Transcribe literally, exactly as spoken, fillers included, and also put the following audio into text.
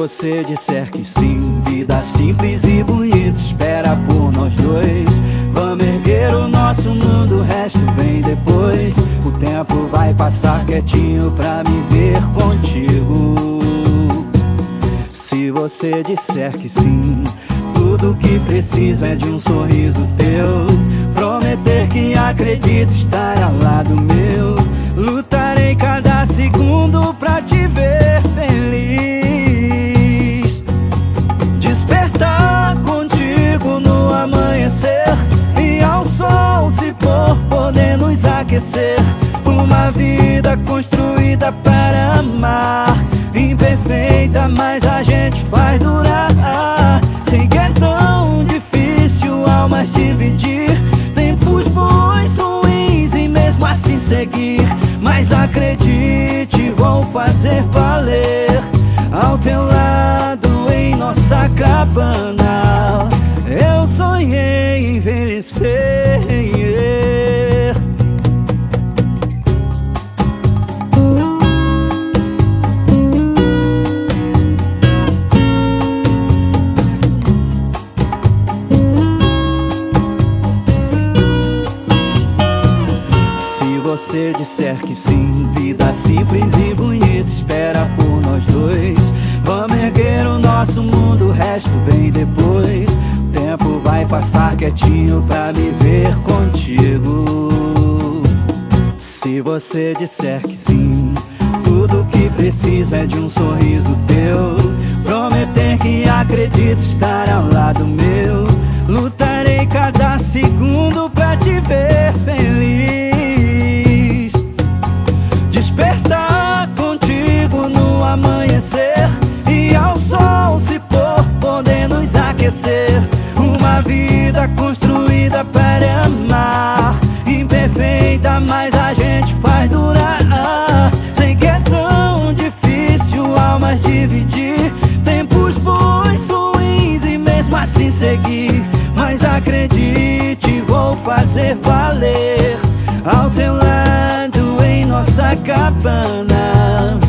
você disser que sim, vida simples e bonita espera por nós dois. Vamos erguer o nosso mundo, o resto vem depois. O tempo vai passar quietinho pra me ver contigo. Se você disser que sim, tudo que preciso é de um sorriso teu. Prometer que acredito estar ao ldo meu. Lutarei cada segundo pra te ver feliz. Despertar contigo no amanhecer e ao sol se pôr poder nos aquecer. Uma vida construída para amar, imperfeita, mas a gente faz durar. Sei que é tão difícil almas dividir, tempos bons, ruins e mesmo assim seguir. Mas acredite, vou fazer valer. Ao teu lado em nossa cabana eu sonhei envelhecer. Se você disser que sim, vida simples e bonita espera por nós dois. Vamos erguer o nosso mundo, o resto vem depois. O tempo vai passar quietinho pra me ver contigo. Se você disser que sim, tudo que preciso é de um sorriso teu. Prometer que acredito estar ao lado meu. Lutarei cada segundo pra te ver feliz. Despertar contigo no amanhecer e ao sol se pôr poder nos aquecer. Uma vida construída para amar, imperfeita, mas a gente faz durar. Sei que é tão difícil almas dividir, tempos bons, ruins e mesmo assim seguir. Mas acredite, vou fazer valer. Ao teu lado em nossa cabana